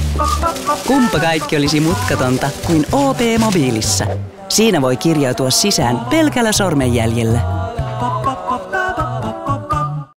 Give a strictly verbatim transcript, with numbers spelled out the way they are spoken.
Kumpa kaikki olisi mutkatonta kuin O P-mobiilissa. Siinä voi kirjautua sisään pelkällä sormenjäljellä.